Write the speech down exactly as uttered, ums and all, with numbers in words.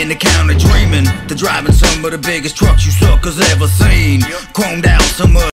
in the county dreaming, to driving some of the biggest trucks you suckers ever seen. Chromed out some of